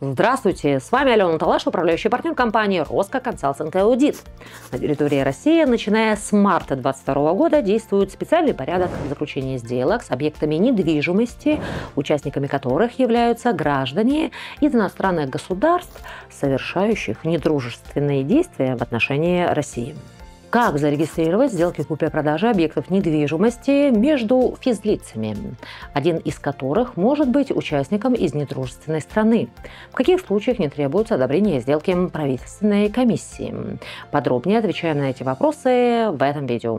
Здравствуйте, с вами Алена Талаш, управляющий партнер компании «Роско Консалтинг и Аудит». На территории России, начиная с марта 2022 года, действует специальный порядок заключения сделок с объектами недвижимости, участниками которых являются граждане из иностранных государств, совершающих недружественные действия в отношении России. Как зарегистрировать сделки купли-продажи объектов недвижимости между физлицами, один из которых может быть участником из недружественной страны? В каких случаях не требуется одобрение сделки правительственной комиссии? Подробнее отвечаем на эти вопросы в этом видео.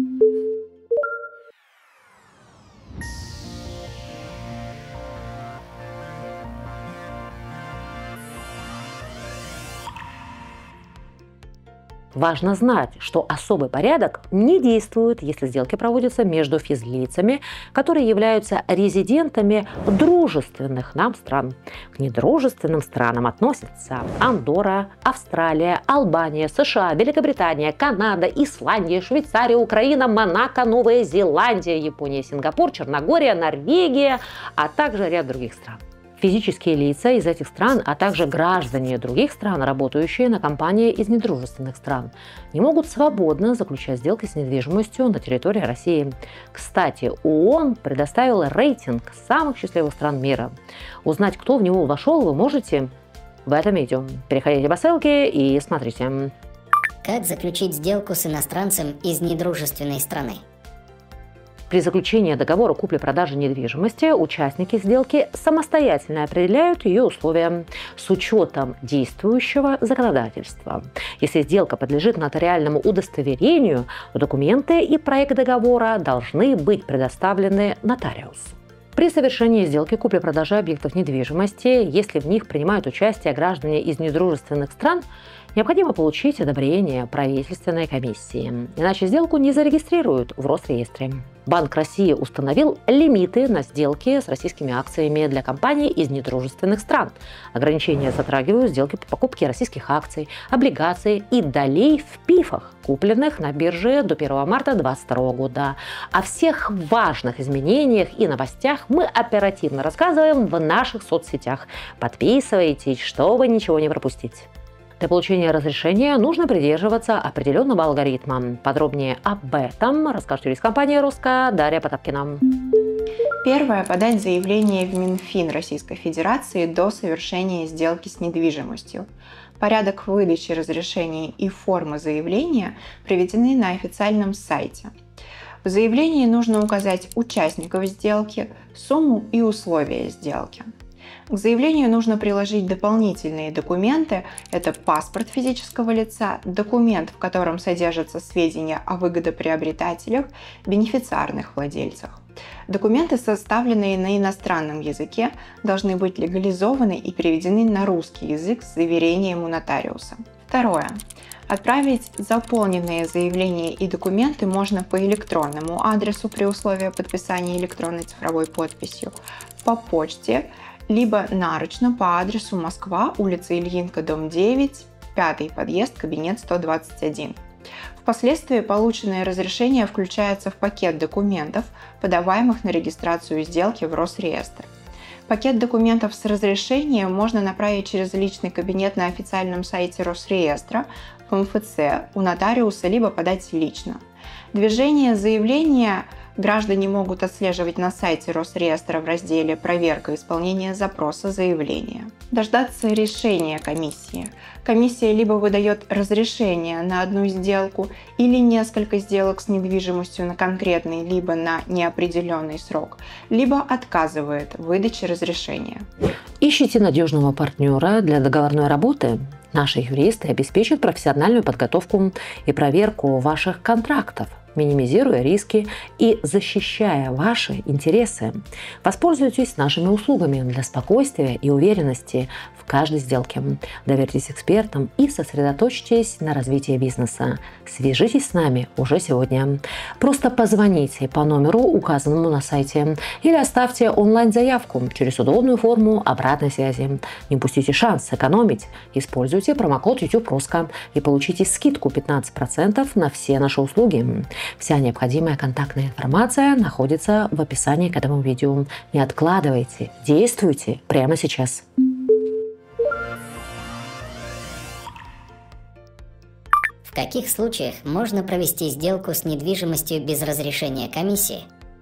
Важно знать, что особый порядок не действует, если сделки проводятся между физлицами, которые являются резидентами дружественных нам стран. К недружественным странам относятся Андорра, Австралия, Албания, США, Великобритания, Канада, Исландия, Швейцария, Украина, Монако, Новая Зеландия, Япония, Сингапур, Черногория, Норвегия, а также ряд других стран. Физические лица из этих стран, а также граждане других стран, работающие на компании из недружественных стран, не могут свободно заключать сделки с недвижимостью на территории России. Кстати, ООН предоставил рейтинг самых счастливых стран мира. Узнать, кто в него вошел, вы можете в этом видео. Переходите по ссылке и смотрите. Как заключить сделку с иностранцем из недружественной страны? При заключении договора купли-продажи недвижимости участники сделки самостоятельно определяют ее условия с учетом действующего законодательства. Если сделка подлежит нотариальному удостоверению, документы и проект договора должны быть предоставлены нотариусу. При совершении сделки купли-продажи объектов недвижимости, если в них принимают участие граждане из недружественных стран, необходимо получить одобрение правительственной комиссии, иначе сделку не зарегистрируют в Росреестре. Банк России установил лимиты на сделки с российскими акциями для компаний из недружественных стран. Ограничения затрагивают сделки по покупке российских акций, облигаций и долей в ПИФах, купленных на бирже до 1 марта 2022 года. О всех важных изменениях и новостях мы оперативно рассказываем в наших соцсетях. Подписывайтесь, чтобы ничего не пропустить. Для получения разрешения нужно придерживаться определенного алгоритма. Подробнее об этом расскажет юрист компании «Роско» Дарья Потапкина. Первое – подать заявление в Минфин Российской Федерации до совершения сделки с недвижимостью. Порядок выдачи разрешений и формы заявления приведены на официальном сайте. В заявлении нужно указать участников сделки, сумму и условия сделки. К заявлению нужно приложить дополнительные документы. Это паспорт физического лица, документ, в котором содержатся сведения о выгодоприобретателях, бенефициарных владельцах. Документы, составленные на иностранном языке, должны быть легализованы и переведены на русский язык с заверением у нотариуса. Второе. Отправить заполненные заявления и документы можно по электронному адресу при условии подписания электронной цифровой подписью, по почте, либо нарочно по адресу Москва, улица Ильинка, дом 9, 5 подъезд, кабинет 121. Впоследствии полученное разрешение включается в пакет документов, подаваемых на регистрацию сделки в Росреестр. Пакет документов с разрешением можно направить через личный кабинет на официальном сайте Росреестра, в МФЦ, у нотариуса, либо подать лично. Движение заявления граждане могут отслеживать на сайте Росреестра в разделе «Проверка исполнения запроса заявления». Дождаться решения комиссии. Комиссия либо выдает разрешение на одну сделку или несколько сделок с недвижимостью на конкретный либо на неопределенный срок, либо отказывает в выдаче разрешения. Ищите надежного партнера для договорной работы. Наши юристы обеспечат профессиональную подготовку и проверку ваших контрактов, минимизируя риски и защищая ваши интересы. Воспользуйтесь нашими услугами для спокойствия и уверенности в каждой сделке. Доверьтесь экспертам и сосредоточьтесь на развитии бизнеса. Свяжитесь с нами уже сегодня. Просто позвоните по номеру, указанному на сайте, или оставьте онлайн-заявку через удобную форму обратной связи. Не упустите шанс сэкономить. Используйте промокод YouTube Роско и получите скидку 15% на все наши услуги. Вся необходимая контактная информация находится в описании к этому видео. Не откладывайте, действуйте прямо сейчас. каких случаях можно провести сделку с недвижимостью без разрешения комиссии?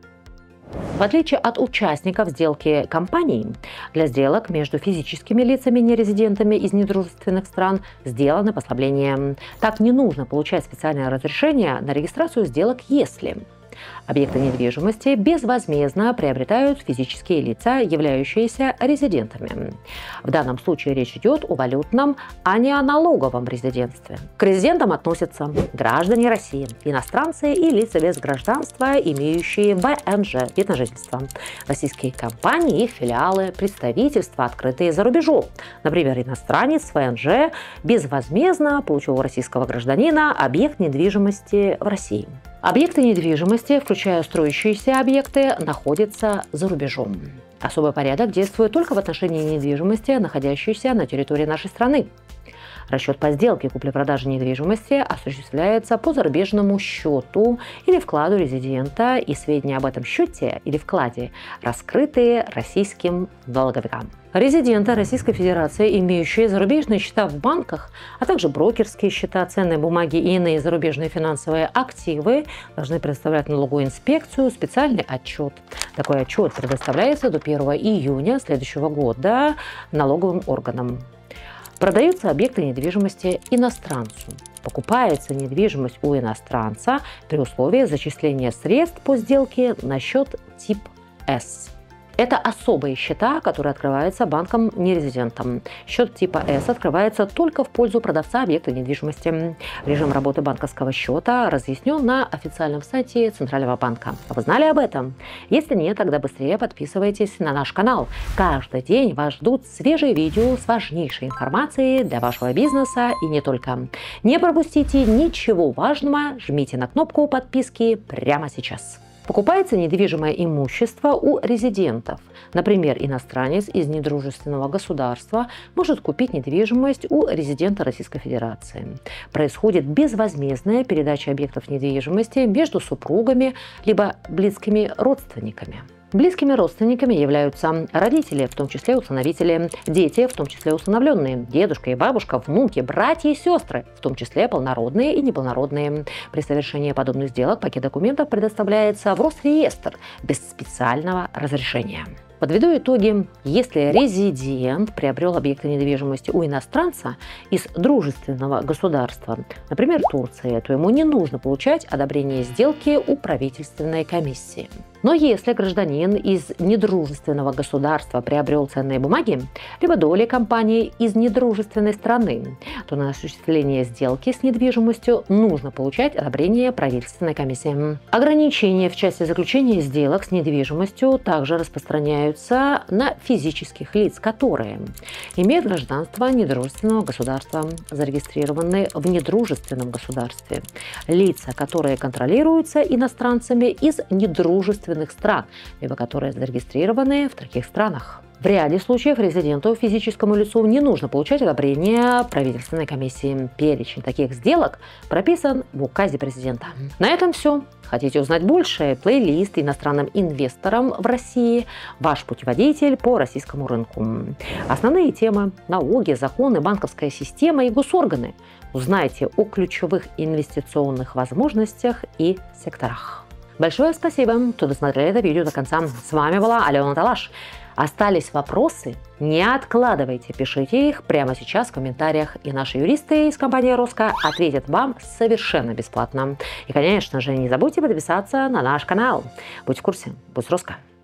В отличие от участников сделки компаний, для сделок между физическими лицами нерезидентами из недружественных стран сделаны послабления. Так, не нужно получать специальное разрешение на регистрацию сделок, если объекты недвижимости безвозмездно приобретают физические лица, являющиеся резидентами. В данном случае речь идет о валютном, а не о налоговом резидентстве. К резидентам относятся граждане России, иностранцы и лица без гражданства, имеющие ВНЖ, вид на жительство, российские компании, их филиалы, представительства, открытые за рубежом. Например, иностранец с ВНЖ безвозмездно получил у российского гражданина объект недвижимости в России. Объекты недвижимости, включая строящиеся объекты, находятся за рубежом. Особый порядок действует только в отношении недвижимости, находящейся на территории нашей страны. Расчет по сделке купли-продажи недвижимости осуществляется по зарубежному счету или вкладу резидента, и сведения об этом счете или вкладе раскрыты российским налоговикам. Резиденты Российской Федерации, имеющие зарубежные счета в банках, а также брокерские счета, ценные бумаги и иные зарубежные финансовые активы, должны предоставлять налоговую инспекцию специальный отчет. Такой отчет предоставляется до 1 июня следующего года налоговым органам. Продаются объекты недвижимости иностранцу. Покупается недвижимость у иностранца при условии зачисления средств по сделке на счет тип С. Это особые счета, которые открываются банком-нерезидентом. Счет типа С открывается только в пользу продавца объекта недвижимости. Режим работы банковского счета разъяснен на официальном сайте Центрального банка. Вы знали об этом? Если нет, тогда быстрее подписывайтесь на наш канал. Каждый день вас ждут свежие видео с важнейшей информацией для вашего бизнеса и не только. Не пропустите ничего важного, жмите на кнопку подписки прямо сейчас. Покупается недвижимое имущество у резидентов. Например, иностранец из недружественного государства может купить недвижимость у резидента Российской Федерации. Происходит безвозмездная передача объектов недвижимости между супругами либо близкими родственниками. Близкими родственниками являются родители, в том числе усыновители, дети, в том числе усыновленные, дедушка и бабушка, внуки, братья и сестры, в том числе полнородные и неполнородные. При совершении подобных сделок пакет документов предоставляется в Росреестр без специального разрешения. Подведу итоги. Если резидент приобрел объекты недвижимости у иностранца из дружественного государства, например, Турции, то ему не нужно получать одобрение сделки у правительственной комиссии. Но если гражданин из недружественного государства приобрел ценные бумаги, либо доли компании из недружественной страны, то на осуществление сделки с недвижимостью нужно получать одобрение правительственной комиссии. Ограничения в части заключения сделок с недвижимостью также распространяются на физических лиц, которые имеют гражданство недружественного государства, зарегистрированные в недружественном государстве, лица, которые контролируются иностранцами из недружественных стран, либо которые зарегистрированы в таких странах. В ряде случаев резиденту, физическому лицу, не нужно получать одобрение правительственной комиссии. Перечень таких сделок прописан в указе президента. На этом все. Хотите узнать больше? Плейлист иностранным инвесторам в России, ваш путеводитель по российскому рынку. Основные темы – налоги, законы, банковская система и госорганы. Узнайте о ключевых инвестиционных возможностях и секторах. Большое спасибо, что досмотрели это видео до конца. С вами была Алена Талаш. Остались вопросы? Не откладывайте, пишите их прямо сейчас в комментариях, и наши юристы из компании Роско ответят вам совершенно бесплатно. И, конечно же, не забудьте подписаться на наш канал. Будь в курсе, будь с Роско.